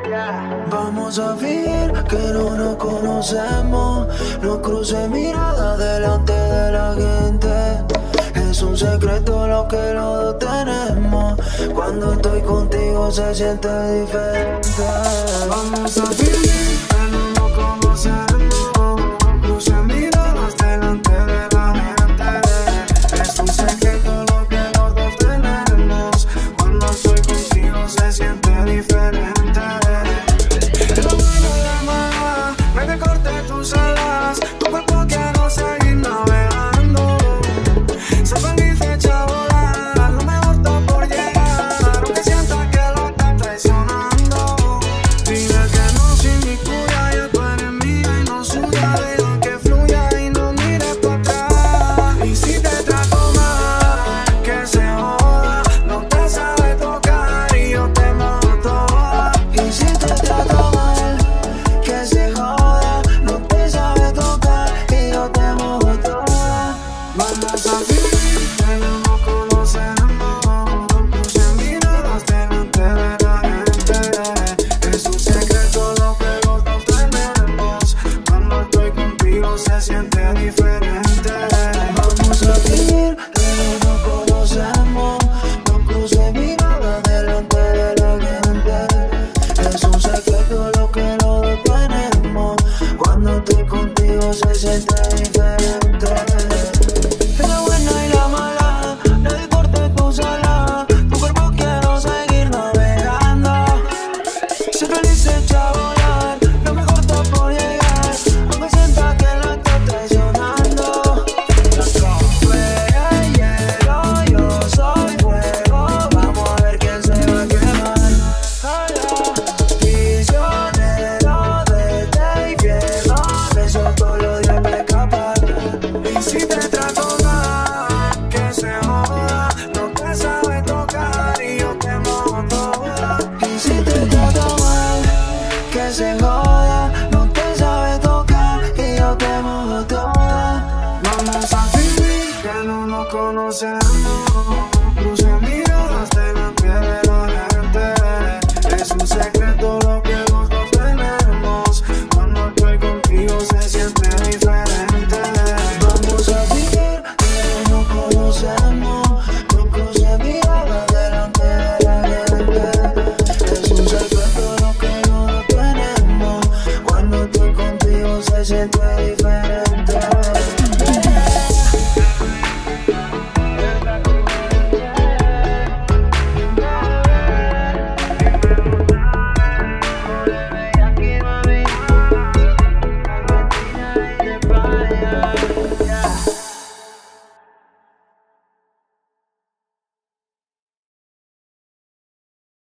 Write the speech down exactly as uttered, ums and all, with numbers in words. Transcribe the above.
Vamos a fingir que no nos conocemos. No cruce mirada delante de la gente. Es un secreto lo que los dos tenemos. Cuando estoy contigo se siente diferente. Vamos a fingir que no nos conocemos. No cruce miradas delante de la gente. Es un secreto lo que los dos tenemos. Cuando estoy contigo se siente diferente. Me recorté tus alas, tu cuerpo quiero seguir navegando. Se feliz echa a volar, no me gusta por llegar, aunque sienta que lo está traicionando. Dile que no sin mi cuya, ya tú eres mía y no suya. Deja que fluya y no mires para atrás. Y si te trato mal, que se joda, no te sabe tocar y yo te mato. Y si te trato mal, que se joda. Vamos a vivir que no nos conocemos. No cruce miradas delante de la gente. Es un secreto lo que los dos tenemos. Cuando estoy contigo se siente diferente. Vamos a vivir que no nos conocemos. No cruce miradas delante de la gente. Es un secreto lo que los dos tenemos. Cuando estoy contigo se siente diferente. Si te trato mal, que se joda, no te sabe tocar y yo te mojo. Y si te trato mal, que se joda, no te sabe tocar y yo te mojo toda. Vamos a fingir que no nos conocemos. Cruce miradas delante de la gente. Es un secreto